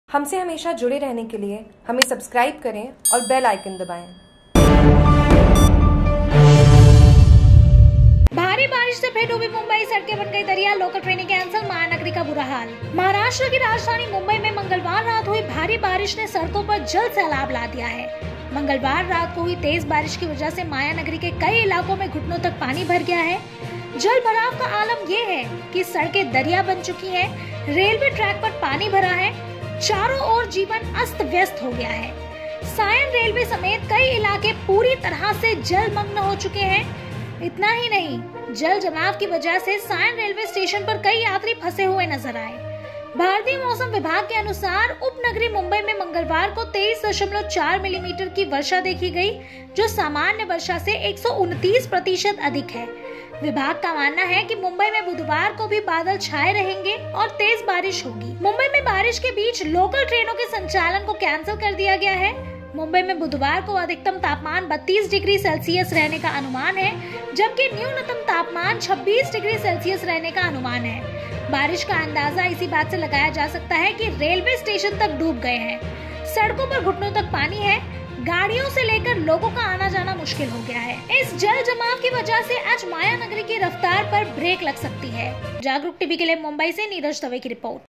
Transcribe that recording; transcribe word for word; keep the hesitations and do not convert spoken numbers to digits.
हमसे हमेशा जुड़े रहने के लिए हमें सब्सक्राइब करें और बेल आइकन दबाएं। भारी बारिश से फिर डूबी मुंबई, सड़कें बन गई दरिया, लोकल ट्रेनें कैंसिल, महानगरी का बुरा हाल। महाराष्ट्र की राजधानी मुंबई में मंगलवार रात हुई भारी बारिश ने सड़कों पर जल सैलाब ला दिया है। मंगलवार रात को हुई तेज बारिश की वजह से मायानगरी के कई इलाकों में घुटनों तक पानी भर गया है। जल भराव का आलम ये है कि सड़कें दरिया बन चुकी हैं, रेलवे ट्रैक पर पानी भरा है, चारों ओर जीवन अस्त व्यस्त हो गया है। सायन रेलवे समेत कई इलाके पूरी तरह से जलमग्न हो चुके हैं। इतना ही नहीं, जल जमाव की वजह से सायन रेलवे स्टेशन पर कई यात्री फंसे हुए नजर आए। भारतीय मौसम विभाग के अनुसार उपनगरी मुंबई में मंगलवार को तेईस दशमलव चार मिलीमीटर की वर्षा देखी गई, जो सामान्य वर्षा से एक सौ उनतीस प्रतिशत अधिक है। विभाग का मानना है कि मुंबई में बुधवार को भी बादल छाए रहेंगे और तेज बारिश होगी। मुंबई में बारिश के बीच लोकल ट्रेनों के संचालन को कैंसिल कर दिया गया है। मुंबई में बुधवार को अधिकतम तापमान बत्तीस डिग्री सेल्सियस रहने का अनुमान है, जबकि न्यूनतम तापमान छब्बीस डिग्री सेल्सियस रहने का अनुमान है। बारिश का अंदाजा इसी बात से लगाया जा सकता है कि रेलवे स्टेशन तक डूब गए हैं, सड़कों पर घुटनों तक पानी है, गाड़ियों से लेकर लोगों का आना जाना मुश्किल हो गया है। इस जल जमाव की वजह से आज मायानगरी की रफ्तार पर ब्रेक लग सकती है। जागरूक टीवी के लिए मुंबई से नीरज दवे की रिपोर्ट।